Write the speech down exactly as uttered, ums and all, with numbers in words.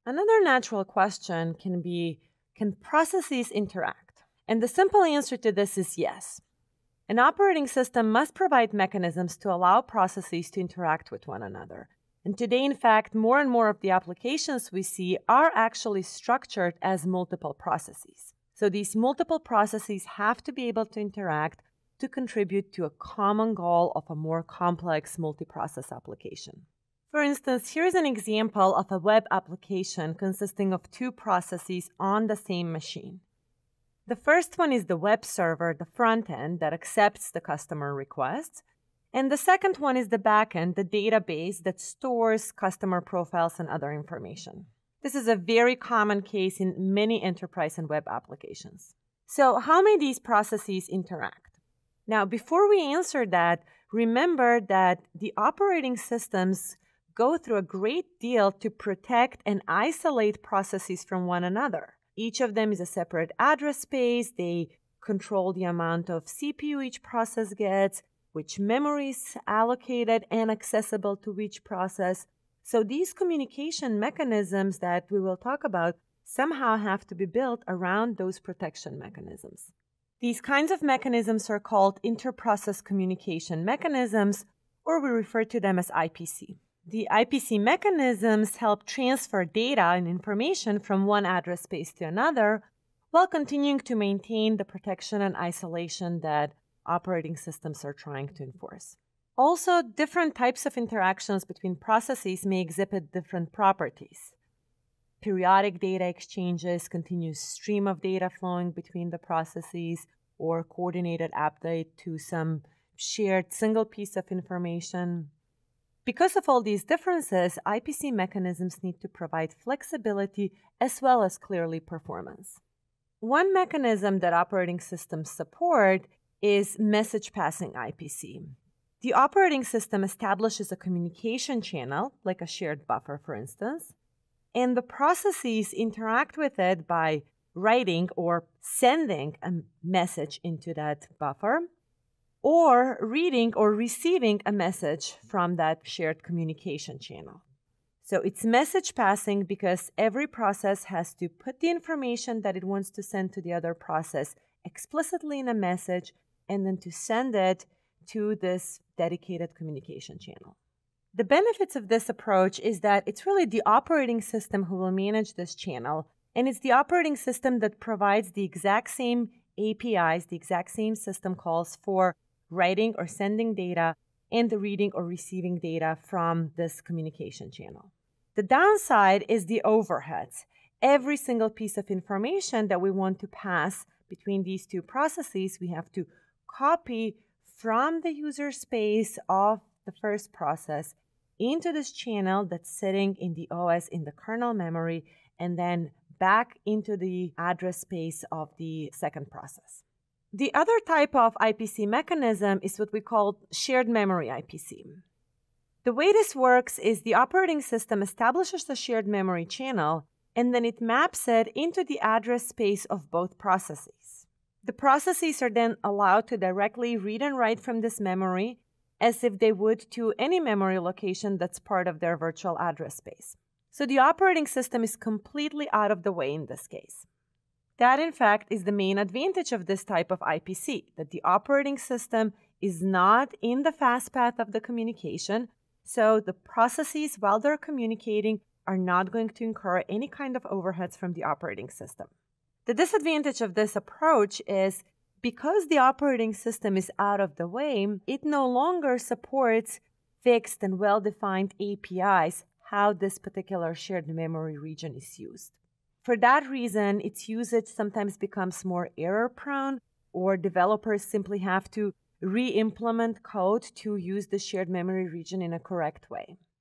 Another natural question can be, can processes interact? And the simple answer to this is yes. An operating system must provide mechanisms to allow processes to interact with one another. And today, in fact, more and more of the applications we see are actually structured as multiple processes. So these multiple processes have to be able to interact to contribute to a common goal of a more complex multi-process application. For instance, here's an example of a web application consisting of two processes on the same machine. The first one is the web server, the front end, that accepts the customer requests. And the second one is the backend, the database that stores customer profiles and other information. This is a very common case in many enterprise and web applications. So how may these processes interact? Now, before we answer that, remember that the operating systems go through a great deal to protect and isolate processes from one another. Each of them is a separate address space. They control the amount of C P U each process gets, which memory is allocated and accessible to each process. So these communication mechanisms that we will talk about somehow have to be built around those protection mechanisms. These kinds of mechanisms are called inter-process communication mechanisms, or we refer to them as I P C. The I P C mechanisms help transfer data and information from one address space to another while continuing to maintain the protection and isolation that operating systems are trying to enforce. Also, different types of interactions between processes may exhibit different properties. Periodic data exchanges, continuous stream of data flowing between the processes, or coordinated update to some shared single piece of information. Because of all these differences, I P C mechanisms need to provide flexibility as well as clearly performance. One mechanism that operating systems support is message passing I P C. The operating system establishes a communication channel, like a shared buffer, for instance, and the processes interact with it by writing or sending a message into that buffer, or reading or receiving a message from that shared communication channel. So it's message passing because every process has to put the information that it wants to send to the other process explicitly in a message and then to send it to this dedicated communication channel. The benefits of this approach is that it's really the operating system who will manage this channel, and it's the operating system that provides the exact same A P Is, the exact same system calls for writing or sending data and the reading or receiving data from this communication channel. The downside is the overheads. Every single piece of information that we want to pass between these two processes, we have to copy from the user space of the first process into this channel that's sitting in the O S in the kernel memory, and then back into the address space of the second process. The other type of I P C mechanism is what we call shared memory I P C. The way this works is the operating system establishes the shared memory channel, and then it maps it into the address space of both processes. The processes are then allowed to directly read and write from this memory as if they would to any memory location that's part of their virtual address space. So the operating system is completely out of the way in this case. That, in fact, is the main advantage of this type of I P C, that the operating system is not in the fast path of the communication, so the processes, while they're communicating, are not going to incur any kind of overheads from the operating system. The disadvantage of this approach is because the operating system is out of the way, it no longer supports fixed and well-defined A P Is how this particular shared memory region is used. For that reason, its usage sometimes becomes more error-prone, or developers simply have to re-implement code to use the shared memory region in a correct way.